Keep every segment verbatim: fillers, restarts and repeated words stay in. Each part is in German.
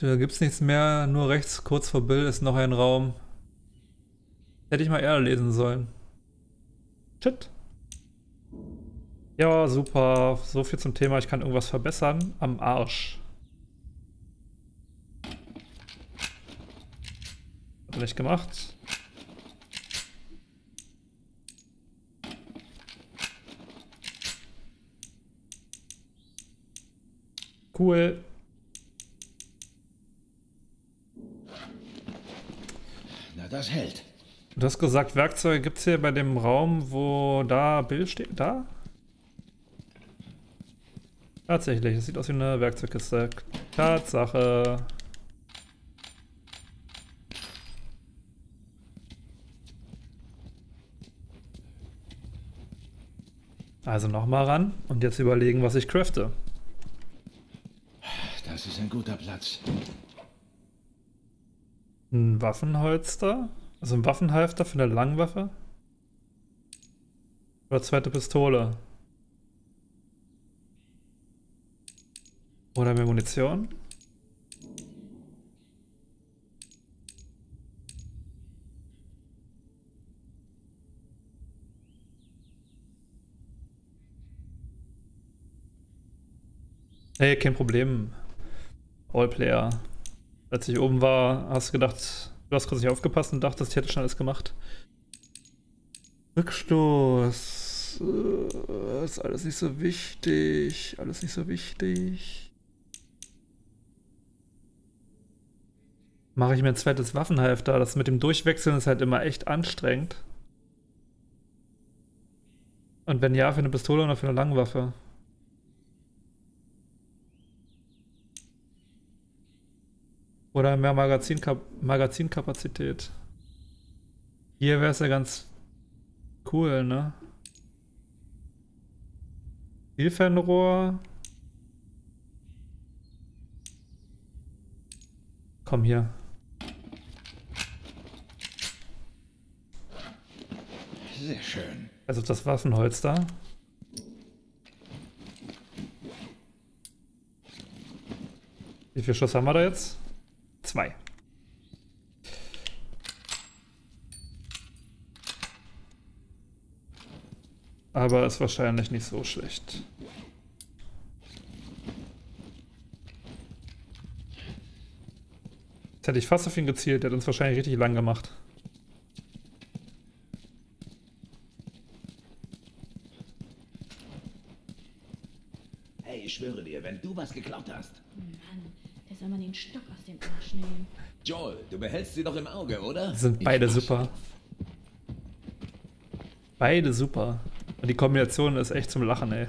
Da gibt's nichts mehr, nur rechts kurz vor Bill ist noch ein Raum. Hätte ich mal eher lesen sollen. Shit. Ja, super. So viel zum Thema, ich kann irgendwas verbessern. Am Arsch. Hat er nicht gemacht. Cool. Na, das hält. Du hast gesagt, Werkzeuge gibt es hier bei dem Raum, wo da Bill steht. Da? Tatsächlich, das sieht aus wie eine Werkzeugkiste. Tatsache. Also nochmal ran und jetzt überlegen, was ich crafte. Das ist ein guter Platz. Ein Waffenholster? Also ein Waffenhalfter für eine Langwaffe? Oder zweite Pistole? Oder mehr Munition? Hey, kein Problem. Allplayer. Als ich oben war, hast du gedacht, du hast kurz nicht aufgepasst und dachtest, ich hätte schon alles gemacht. Rückstoß. Äh, ist alles nicht so wichtig. Alles nicht so wichtig. Mache ich mir ein zweites Waffenhalfter. Das mit dem Durchwechseln ist halt immer echt anstrengend. Und wenn ja, für eine Pistole oder für eine Langwaffe? Oder mehr Magazinkap Magazinkapazität. Hier wäre es ja ganz cool, ne? Zielfernrohr. Komm hier. Sehr schön. Also das Waffenholster. Wie viel Schuss haben wir da jetzt? Zwei. Aber ist wahrscheinlich nicht so schlecht. Jetzt hätte ich fast auf ihn gezielt, der hat uns wahrscheinlich richtig lang gemacht. Hey, ich schwöre dir, wenn du was geklaut hast. Mann, der soll man den Stock aus dem Arsch nehmen. Joel, du behältst sie doch im Auge, oder? Die sind beide Ich pass super. auf. Beide super. Und die Kombination ist echt zum Lachen, ey.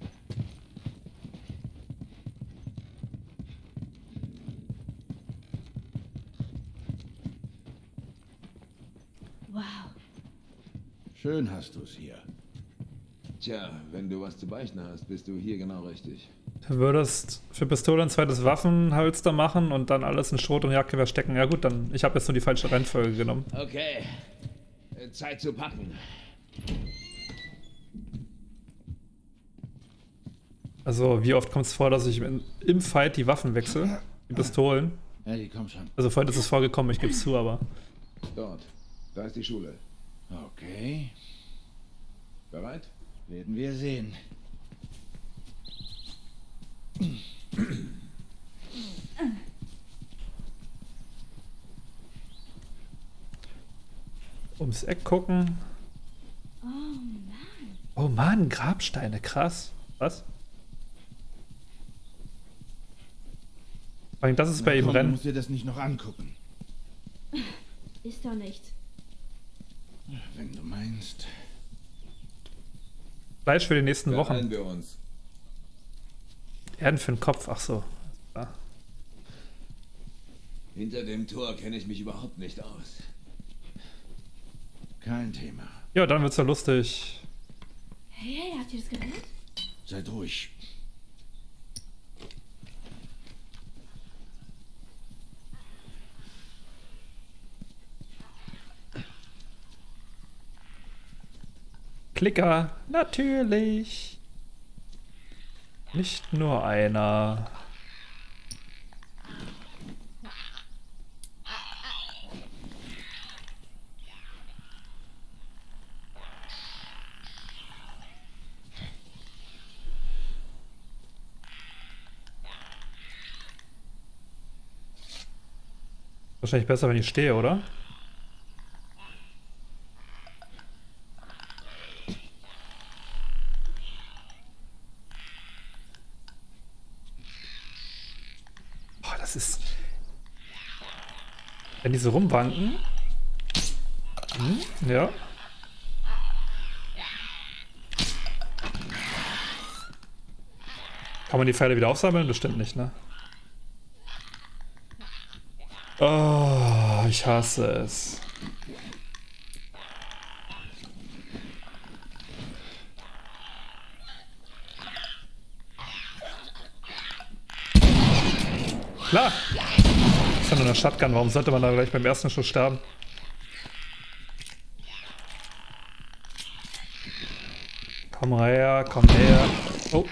Wow. Schön hast du es hier. Tja, wenn du was zu beichten hast, bist du hier genau richtig. Du würdest für Pistole ein zweites Waffenholster machen und dann alles in Schrot und Jagdgewehr stecken. Ja gut, dann ich habe jetzt nur die falsche Reihenfolge genommen. Okay, äh, Zeit zu packen. Also wie oft kommt es vor, dass ich in, im Fight die Waffen wechsle? Die Pistolen. Hey, komm schon. Also vorhin ist es vorgekommen, ich gebe es zu, aber... Dort, da ist die Schule. Okay, Bereit? werden wir sehen. Ums Eck gucken. Oh Mann. Oh Mann, Grabsteine, krass. Was? Vor allem, das ist bei Na ihm komm, du Rennen. musst dir das nicht noch angucken. Ist doch nicht. Wenn du meinst. Fleisch für die nächsten Wochen. Beeilen wir uns. Erden für den Kopf, ach so. Ah. Hinter dem Tor kenne ich mich überhaupt nicht aus. Kein Thema. Ja, dann wird's ja lustig. Hey, hey, habt ihr das gehört? Seid ruhig. Klicker, natürlich. Nicht nur einer. Wahrscheinlich besser, wenn ich stehe, oder? Boah, das ist... Wenn die so rumwanken... Hm, ja. Kann man die Pfeile wieder aufsammeln? Bestimmt nicht, ne? Oh, ich hasse es. Klar! Das ist ja nur eine Shotgun, warum sollte man da gleich beim ersten Schuss sterben? Komm her, komm her. Oh.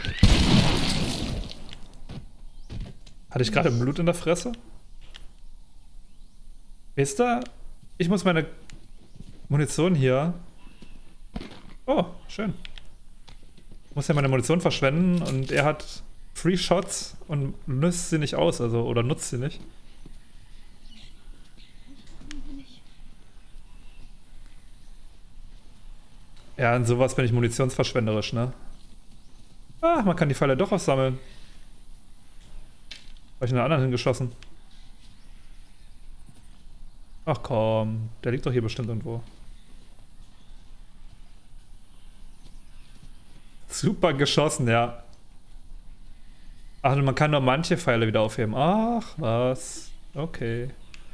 Hatte ich gerade Blut in der Fresse? Wisst ihr? Ich muss meine Munition hier... Oh, schön. Ich muss ja meine Munition verschwenden und er hat Free Shots und nutzt sie nicht aus, also, oder nutzt sie nicht. Ja, in sowas bin ich munitionsverschwenderisch, ne? Ah, man kann die Pfeile doch aufsammeln. Habe ich einen anderen hingeschossen? Ach komm, der liegt doch hier bestimmt irgendwo. Super geschossen, ja. Ach, man kann nur manche Pfeile wieder aufheben. Ach, was? Okay.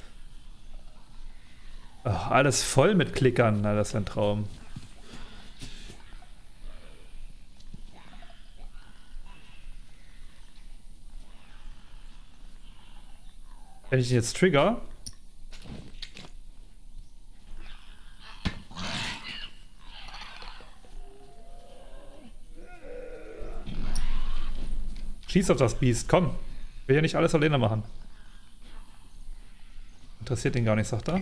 Ach, alles voll mit Klickern. Na, das ist ein Traum. Wenn ich ihn jetzt trigger... Schieß auf das Biest, komm. Ich will ja nicht alles alleine machen. Interessiert ihn gar nicht, sagt er.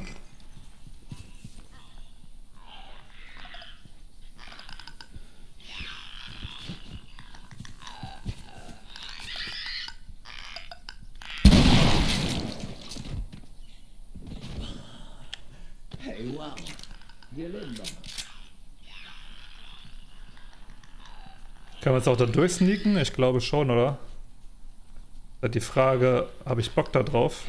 Hey, wow. Wir leben doch. Können wir uns auch da durchsneaken? Ich glaube schon, oder? Das ist die Frage, habe ich Bock da drauf?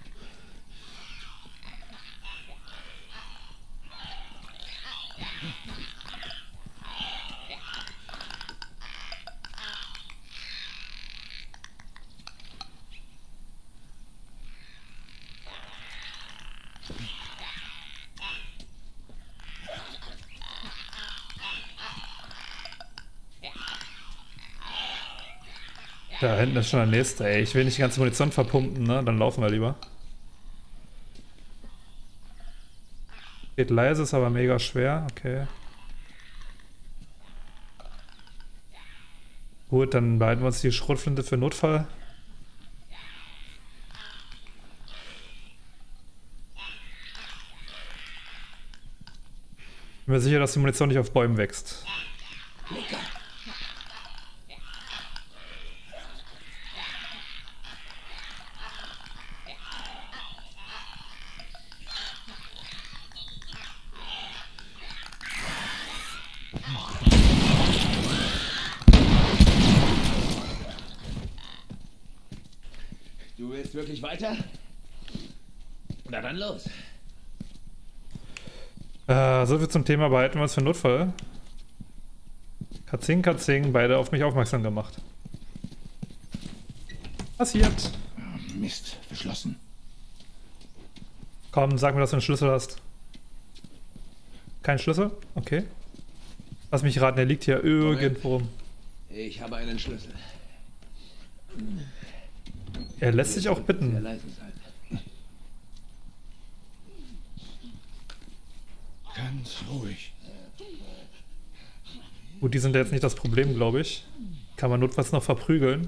Da hinten ist schon der nächste, ey. Ich will nicht die ganze Munition verpumpen, ne? Dann laufen wir lieber. Geht leise, ist aber mega schwer. Okay. Gut, dann behalten wir uns die Schrotflinte für Notfall. Ich bin mir sicher, dass die Munition nicht auf Bäumen wächst. Du willst wirklich weiter? Na dann los. Äh, so viel zum Thema, behalten wir uns für Notfall. Katzing, Katzing, beide auf mich aufmerksam gemacht. Passiert. Mist, verschlossen. Komm, sag mir, dass du einen Schlüssel hast. Kein Schlüssel? Okay. Lass mich raten, der liegt hier irgendwo rum. Ich habe einen Schlüssel. Er lässt sich auch Sehr bitten. leise sein. Ganz ruhig. Gut, die sind ja jetzt nicht das Problem, glaube ich. Kann man notfalls noch verprügeln.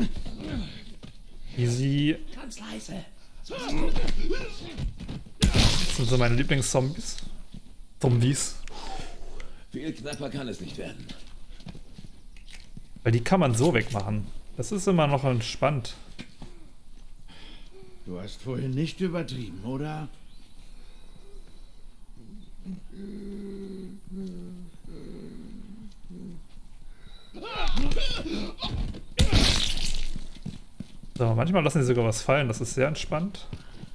Easy. Ganz leise. Das sind so meine Lieblingszombies. Zombies. Viel knapper kann es nicht werden. Weil die kann man so wegmachen. Das ist immer noch entspannt. Du hast vorhin nicht übertrieben, oder? So, manchmal lassen sie sogar was fallen. Das ist sehr entspannt.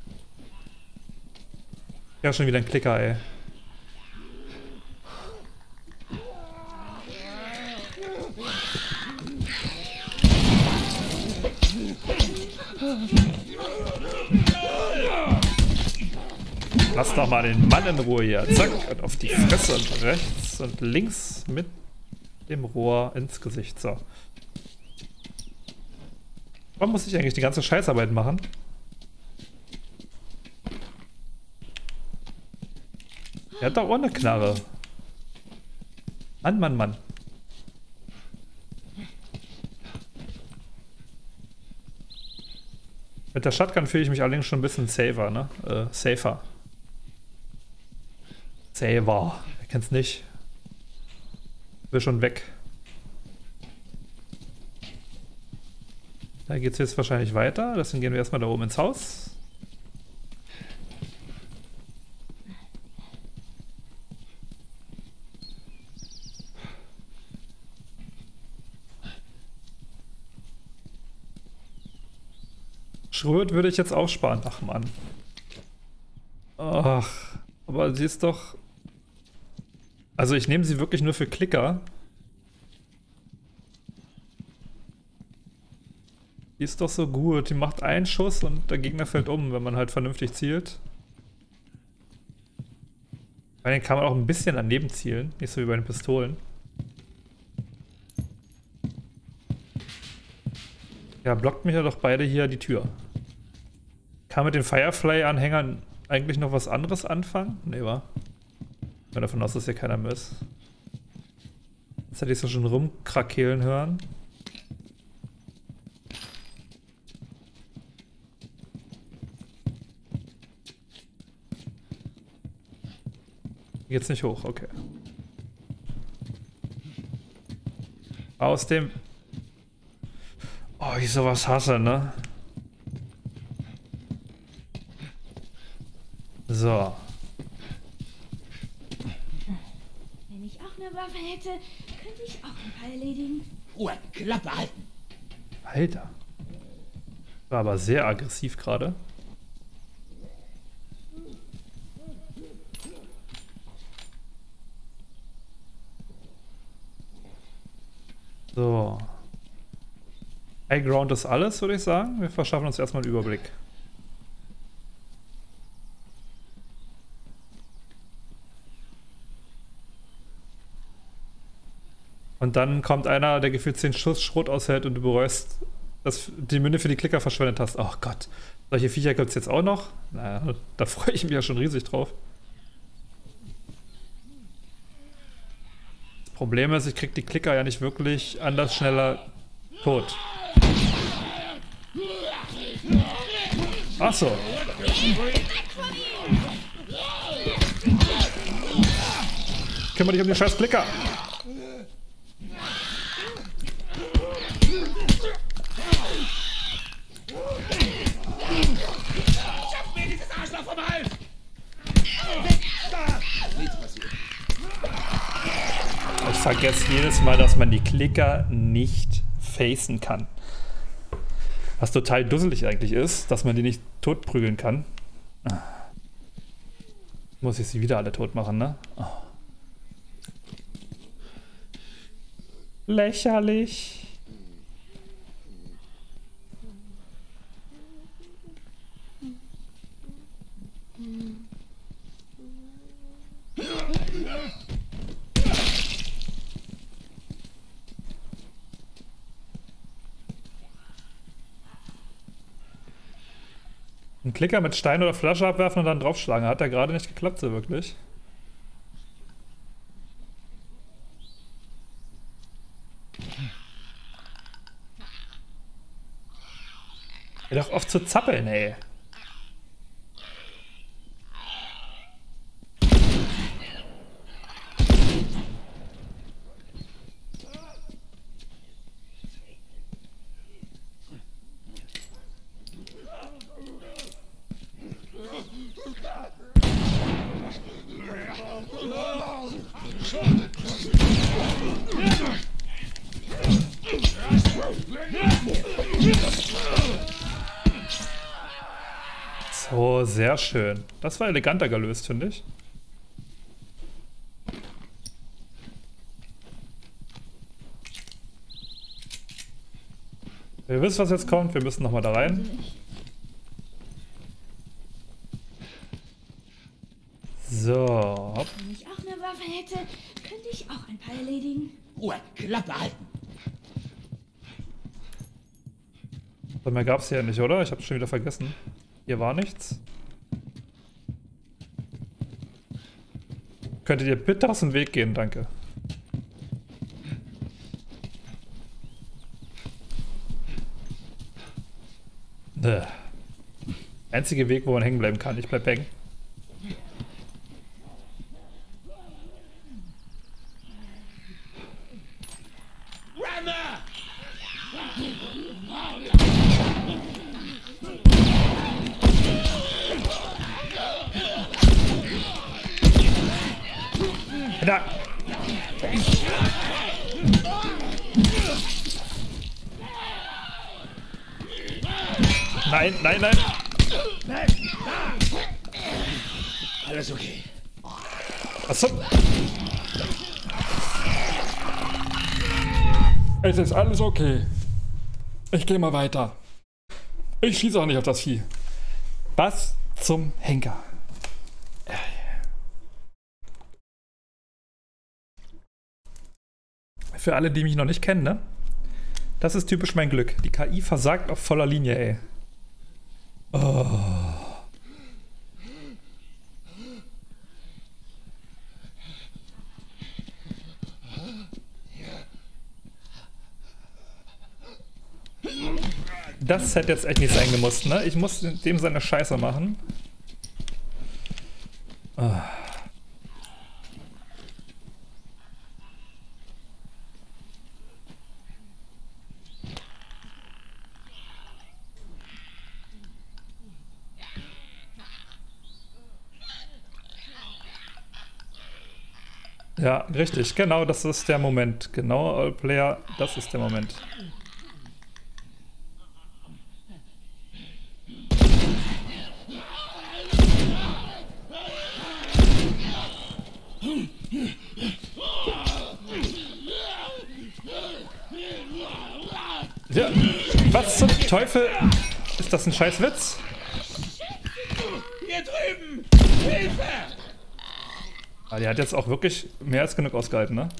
Ja, schon wieder ein Klicker, ey. Lass doch mal den Mann in Ruhe hier. Zack, und auf die Fresse und rechts und links mit dem Rohr ins Gesicht. So. Warum muss ich eigentlich die ganze Scheißarbeit machen? Er hat doch auch eine Knarre. Mann, Mann, Mann. Mit der Shotgun fühle ich mich allerdings schon ein bisschen safer, ne? Äh, safer. Saver. Wer kennt's nicht? Will schon weg. Da geht's jetzt wahrscheinlich weiter. Deswegen gehen wir erstmal da oben ins Haus. Schröd würde ich jetzt aufsparen. Ach Mann. Ach, aber sie ist doch... Also ich nehme sie wirklich nur für Klicker. Die ist doch so gut. Die macht einen Schuss und der Gegner fällt um, wenn man halt vernünftig zielt. Bei denen kann man auch ein bisschen daneben zielen. Nicht so wie bei den Pistolen. Ja, blockt mich ja doch beide hier die Tür. Kann mit den Firefly-Anhängern eigentlich noch was anderes anfangen? Nee, wa? Ich gehe davon aus, dass hier keiner mehr ist. Jetzt hätte ich so schon rumkrakehlen hören. Hier geht's nicht hoch, okay. Aus dem... Oh, ich sowas hasse, ne? So. Wenn ich auch eine Waffe hätte, könnte ich auch ein paar erledigen. Ruhe, Klappe halten. Alter. War aber sehr aggressiv gerade. So. High Ground ist alles, würde ich sagen. Wir verschaffen uns erstmal einen Überblick. Und dann kommt einer, der gefühlt zehn Schuss Schrot aushält und du bereust, dass du die Münde für die Klicker verschwendet hast. Oh Gott. Solche Viecher gibt es jetzt auch noch? Naja, da freue ich mich ja schon riesig drauf. Das Problem ist, ich krieg die Klicker ja nicht wirklich anders schneller tot. Ach so. Kümmere dich um den scheiß Klicker. Ich vergesse jedes Mal, dass man die Klicker nicht facen kann. Was total dusselig eigentlich ist, dass man die nicht totprügeln kann. Muss ich sie wieder alle tot machen, ne? Oh. Lächerlich. Ein Klicker mit Stein oder Flasche abwerfen und dann draufschlagen. Hat ja gerade nicht geklappt, so wirklich. Hör doch auf zu zappeln, ey. So, sehr schön. Das war eleganter gelöst, finde ich. Ihr wisst, was jetzt kommt. Wir müssen nochmal da rein. So. Hopp. Wenn ich auch eine Waffe hätte, könnte ich auch ein paar erledigen. Ruhe, Klappe halten. So, mehr gab es hier nicht, oder? Ich habe schon wieder vergessen. Hier war nichts. Könntet ihr bitte aus dem Weg gehen, danke. Bäh. Einzige Weg, wo man hängen bleiben kann. Ich bleib hängen. Da. Nein, nein, nein. Alles okay. Achso. Es ist alles okay. Ich gehe mal weiter. Ich schieße auch nicht auf das Vieh. Was zum Henker? Für alle, die mich noch nicht kennen, ne? Das ist typisch mein Glück. Die K I versagt auf voller Linie, ey. Oh. Das hätte jetzt echt nicht sein gemusst, ne? Ich muss dem seine Scheiße machen. Oh. Ja, richtig, genau, das ist der Moment. Genau, All Player, das ist der Moment. Ja, was zum Teufel? Ist das ein Scheißwitz? Hier drüben! Hilfe! Ah, die hat jetzt auch wirklich mehr als genug ausgehalten, ne?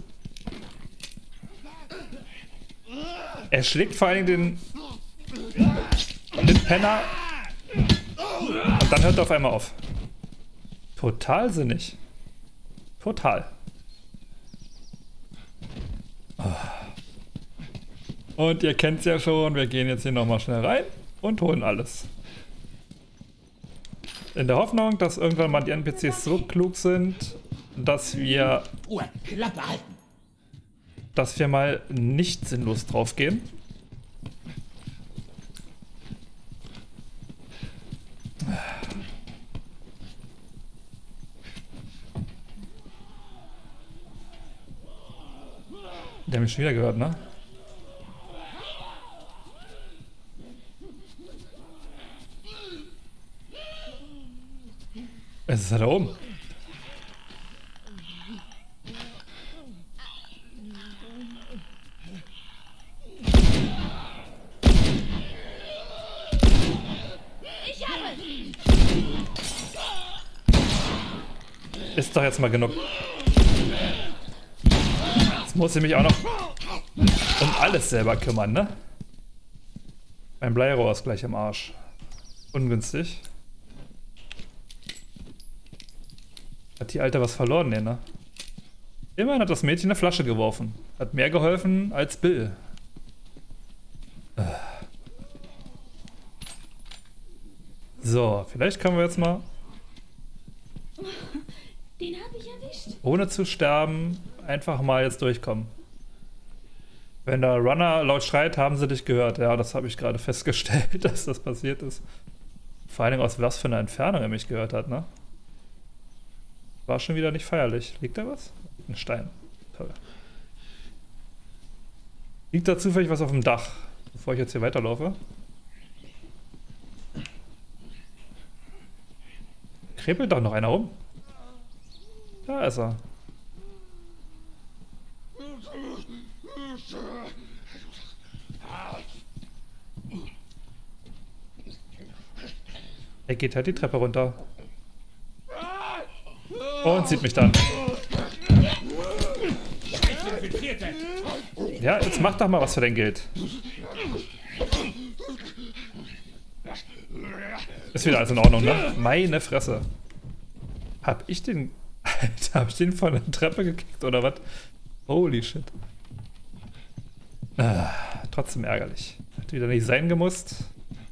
Er schlägt vor allem den, den Penner und dann hört er auf einmal auf. Total sinnig. Total. Und ihr kennt's ja schon, wir gehen jetzt hier nochmal schnell rein und holen alles. In der Hoffnung, dass irgendwann mal die N P Cs so klug sind, dass wir, Ruhe, Klappe halten. dass wir mal nicht sinnlos draufgehen. Die haben mich schon wieder gehört, ne? Es ist ja da oben. Ich habe Ist doch jetzt mal genug. Jetzt muss ich mich auch noch um alles selber kümmern, ne? Mein Bleirohr ist gleich im Arsch. Ungünstig. Hat die Alte was verloren, ne? Immerhin hat das Mädchen eine Flasche geworfen. Hat mehr geholfen als Bill. So, vielleicht können wir jetzt mal, Den habe ich erwischt. ohne zu sterben, einfach mal jetzt durchkommen. Wenn der Runner laut schreit, haben sie dich gehört. Ja, das habe ich gerade festgestellt, dass das passiert ist. Vor allem aus was für einer Entfernung er mich gehört hat, ne? War schon wieder nicht feierlich. Liegt da was? Ein Stein. Toll. Liegt da zufällig was auf dem Dach, bevor ich jetzt hier weiterlaufe? Krepelt doch noch einer rum. Da ist er. Er geht halt die Treppe runter. Und sieht mich dann. Ja, jetzt mach doch mal was für dein Geld. Ist wieder alles in Ordnung, ne? Meine Fresse. Hab ich den... Alter, hab ich den von der Treppe gekickt oder was? Holy shit. Ah, trotzdem ärgerlich. Hat wieder nicht sein gemusst.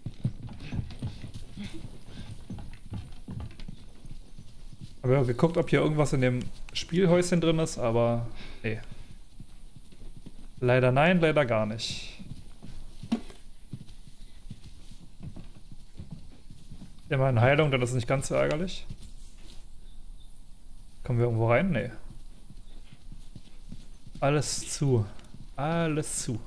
Habe ja geguckt, ob hier irgendwas in dem Spielhäuschen drin ist, aber nee. Leider nein, leider gar nicht. Immerhin Heilung, dann ist es nicht ganz so ärgerlich. Kommen wir irgendwo rein? Nee. Alles zu. Alles zu.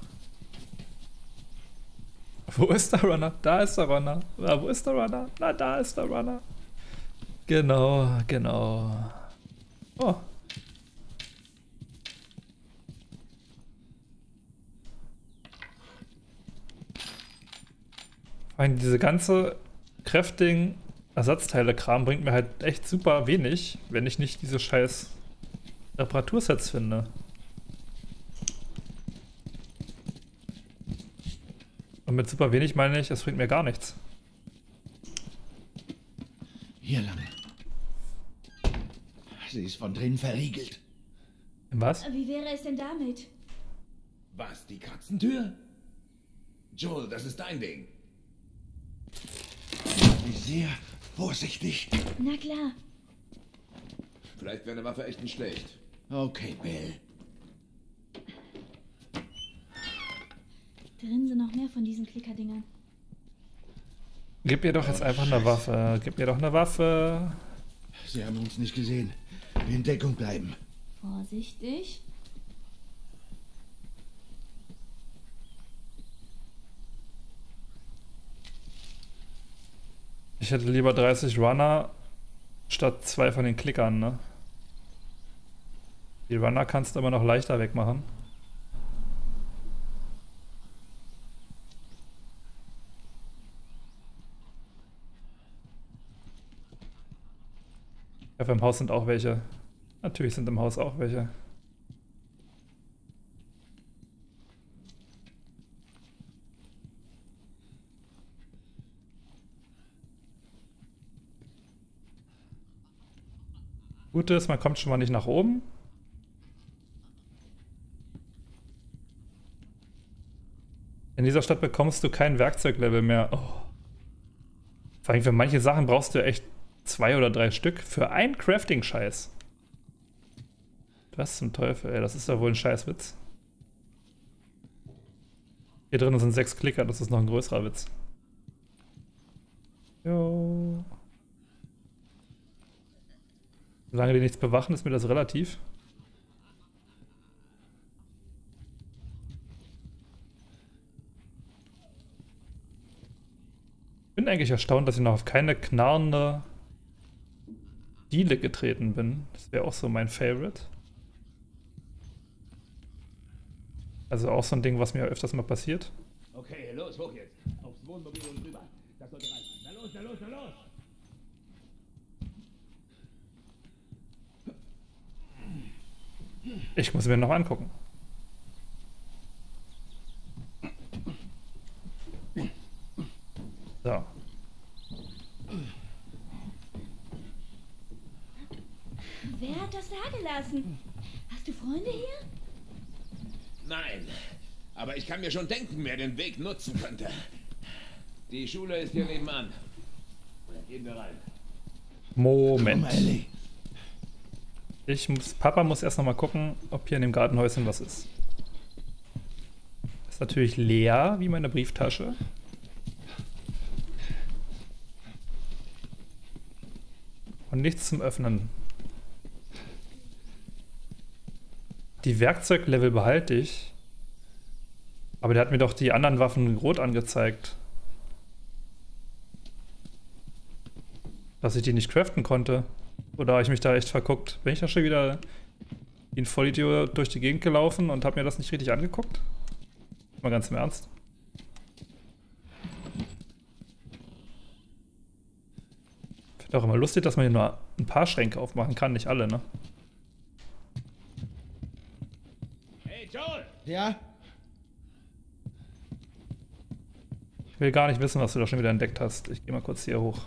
Wo ist der Runner? Da ist der Runner. Na, wo ist der Runner? Na, da ist der Runner. Genau, genau. Oh. Vor allem diese ganze Crafting Ersatzteile-Kram bringt mir halt echt super wenig, wenn ich nicht diese scheiß Reparatursets finde. Und mit super wenig meine ich, es bringt mir gar nichts. Hier lang. Sie ist von drinnen verriegelt. Was? Wie wäre es denn damit? Was, die Katzentür? Joel, das ist dein Ding. Wie sehr vorsichtig. Na klar. Vielleicht wäre eine Waffe echt nicht schlecht. Okay, Bill. Drin sind noch mehr von diesen Klickerdingern. Gib mir doch jetzt einfach eine Waffe. Gib mir doch eine Waffe. Sie haben uns nicht gesehen. In Deckung bleiben. Vorsichtig. Ich hätte lieber dreißig Runner statt zwei von den Klickern, ne? Die Runner kannst du aber noch leichter wegmachen. Ja, im Haus sind auch welche. Natürlich sind im Haus auch welche. Gut ist, man kommt schon mal nicht nach oben. In dieser Stadt bekommst du kein Werkzeuglevel mehr. Oh. Vor allem für manche Sachen brauchst du echt zwei oder drei Stück für einen Crafting-Scheiß. Was zum Teufel, ey, das ist doch wohl ein Scheißwitz. Hier drin sind sechs Klicker, das ist noch ein größerer Witz. Jo. Solange die nichts bewachen, ist mir das relativ. Ich bin eigentlich erstaunt, dass ich noch auf keine knarrende Diele getreten bin. Das wäre auch so mein Favorite. Also auch so ein Ding, was mir öfters mal passiert. Okay, los, hoch jetzt. Aufs Wohnmobil und rüber. Das sollte reichen. Na los, na los, na los! Ich muss mir noch angucken. So. Wer hat das da gelassen? Hast du Freunde hier? Nein, aber ich kann mir schon denken, wer den Weg nutzen könnte. Die Schule ist hier nebenan. Gehen wir rein. Moment. Komm, Ellie. Ich muss, Papa muss erst noch mal gucken, ob hier in dem Gartenhäuschen was ist. Ist natürlich leer, wie meine Brieftasche. Und nichts zum Öffnen. Die Werkzeuglevel behalte ich. Aber der hat mir doch die anderen Waffen rot angezeigt. Dass ich die nicht craften konnte. Oder habe ich mich da echt verguckt? Bin ich da schon wieder wie ein Vollidiot durch die Gegend gelaufen und habe mir das nicht richtig angeguckt? Mal ganz im Ernst. Ich finde auch immer lustig, dass man hier nur ein paar Schränke aufmachen kann, nicht alle, ne? Hey, Joel! Ja? Ich will gar nicht wissen, was du da schon wieder entdeckt hast. Ich gehe mal kurz hier hoch.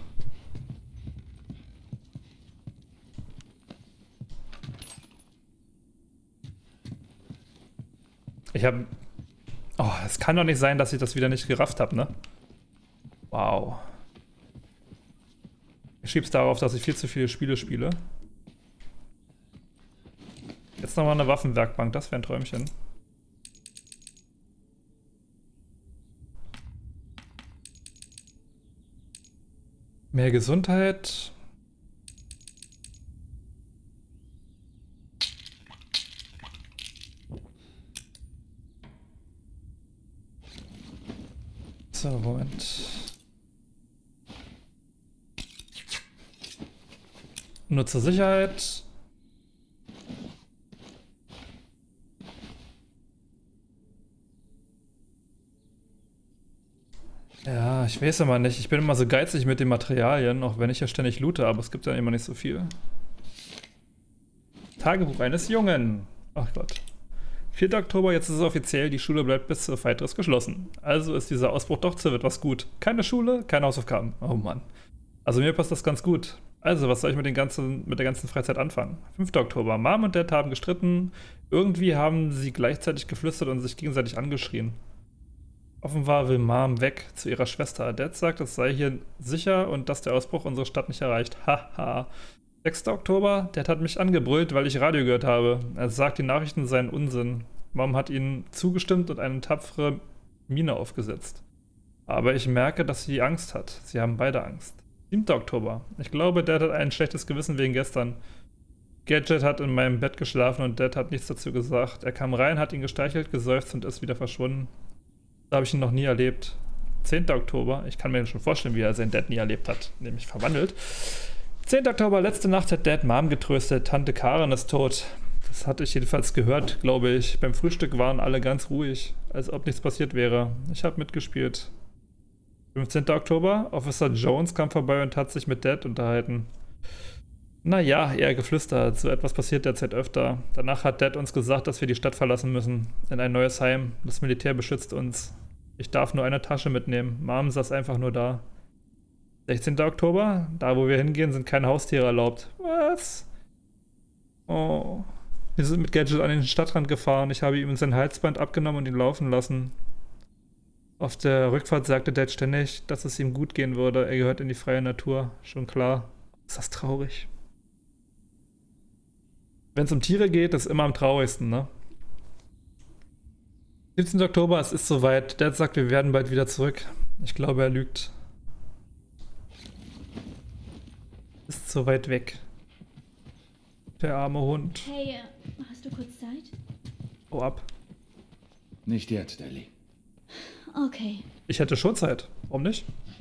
Ich habe... Oh, es kann doch nicht sein, dass ich das wieder nicht gerafft habe, ne? Wow. Ich schieb's darauf, dass ich viel zu viele Spiele spiele. Jetzt nochmal eine Waffenwerkbank, das wäre ein Träumchen. Mehr Gesundheit. So, Moment. Nur zur Sicherheit. Ja, ich weiß immer nicht. Ich bin immer so geizig mit den Materialien, auch wenn ich ja ständig loote, aber es gibt ja immer nicht so viel. Tagebuch eines Jungen. Ach Gott. vierter Oktober, jetzt ist es offiziell, die Schule bleibt bis auf weiteres geschlossen. Also ist dieser Ausbruch doch zu etwas gut. Keine Schule, keine Hausaufgaben. Oh Mann. Also mir passt das ganz gut. Also, was soll ich mit, den ganzen, mit der ganzen Freizeit anfangen? fünfter Oktober. Mom und Dad haben gestritten. Irgendwie haben sie gleichzeitig geflüstert und sich gegenseitig angeschrien. Offenbar will Mom weg zu ihrer Schwester. Dad sagt, es sei hier sicher und dass der Ausbruch unsere Stadt nicht erreicht. Haha. sechster Oktober. Dad hat mich angebrüllt, weil ich Radio gehört habe. Er sagt, die Nachrichten seien Unsinn. Mom hat ihnen zugestimmt und eine tapfere Miene aufgesetzt. Aber ich merke, dass sie Angst hat. Sie haben beide Angst. siebter Oktober. Ich glaube, Dad hat ein schlechtes Gewissen wegen gestern. Gadget hat in meinem Bett geschlafen und Dad hat nichts dazu gesagt. Er kam rein, hat ihn gestreichelt, geseufzt und ist wieder verschwunden. Da habe ich ihn noch nie erlebt. zehnter Oktober. Ich kann mir schon vorstellen, wie er seinen Dad nie erlebt hat. Nämlich verwandelt. zehnter Oktober. Letzte Nacht hat Dad Mom getröstet. Tante Karen ist tot. Das hatte ich jedenfalls gehört, glaube ich. Beim Frühstück waren alle ganz ruhig, als ob nichts passiert wäre. Ich habe mitgespielt. fünfzehnter Oktober. Officer Jones kam vorbei und hat sich mit Dad unterhalten. Naja, eher geflüstert. So etwas passiert derzeit öfter. Danach hat Dad uns gesagt, dass wir die Stadt verlassen müssen. In ein neues Heim. Das Militär beschützt uns. Ich darf nur eine Tasche mitnehmen. Mom saß einfach nur da. sechzehnter Oktober. Da, wo wir hingehen, sind keine Haustiere erlaubt. Was? Oh. Wir sind mit Gadget an den Stadtrand gefahren. Ich habe ihm sein Halsband abgenommen und ihn laufen lassen. Auf der Rückfahrt sagte Dad ständig, dass es ihm gut gehen würde. Er gehört in die freie Natur. Schon klar. Ist das traurig? Wenn es um Tiere geht, ist immer am traurigsten, ne? siebzehnter Oktober, es ist soweit. Dad sagt, wir werden bald wieder zurück. Ich glaube, er lügt. Ist so weit weg. Der arme Hund. Hey, hast du kurz Zeit? Oh, ab. Nicht jetzt, Ellie. Okay. Ich hätte schon Zeit. Warum nicht?